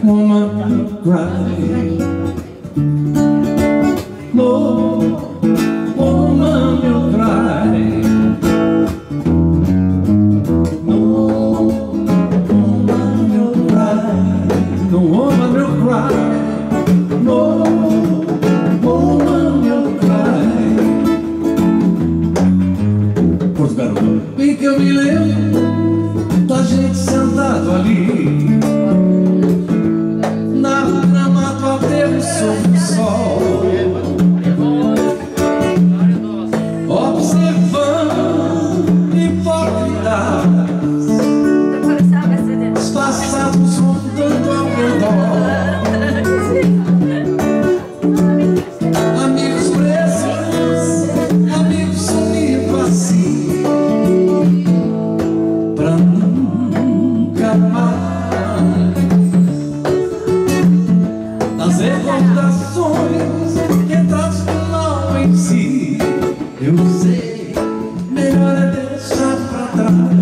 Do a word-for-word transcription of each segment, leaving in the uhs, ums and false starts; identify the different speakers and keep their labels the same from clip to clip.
Speaker 1: woman you cry. No woman you cry. No woman you cry. No woman you cry. No woman you cry. Portugal, bem que eu me lembro da gente sentado ali na grama do aterro sob o sol, observando hipócritas os passados rondando ao redor, amigos presos, amigos sumindo assim pra nunca mais. Nas recordações, retratos do mal em si, eu sei, melhor é deixar pra trás.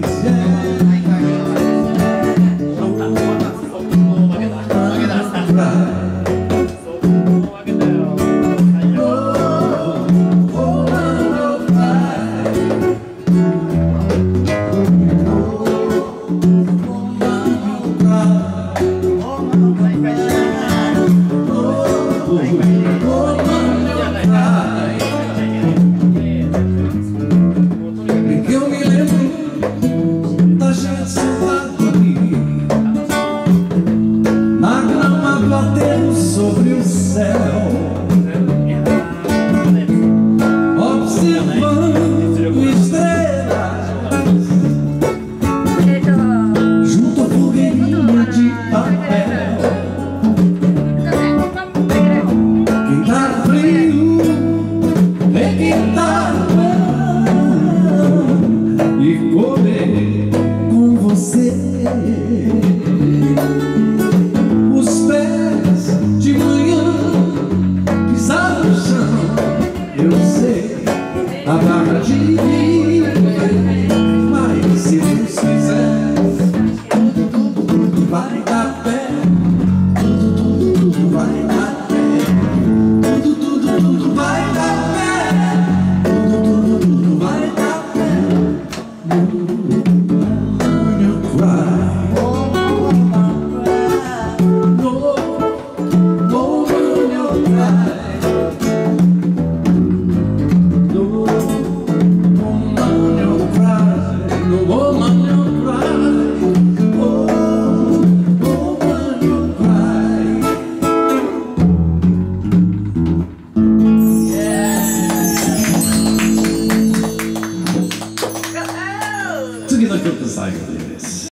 Speaker 1: Eu me lembro da gente sentado ali na grama do aterro sobre o céu, observando estrelas junto à fogueirinha de papel. Quem tá frio vem quentar e comer com você. Os pés de manhã pisar no chão, eu sei, a barra de viver, mas se Deus quiser, tudo, tudo, tudo vai dar pé, tudo, tudo, tudo vai dar pé, tudo, tudo, tudo vai dar pé, tudo, tudo, tudo vai dar pé.次の曲最後です。